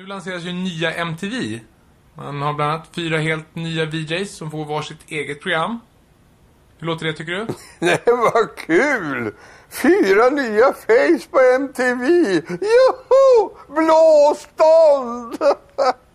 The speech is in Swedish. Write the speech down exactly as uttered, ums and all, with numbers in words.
Nu lanseras ju nya M T V. Man har bland annat fyra helt nya V Js som får varsitt eget program. Hur låter det, tycker du? Nej, vad kul! Fyra nya face på M T V! Joho! Blåstånd!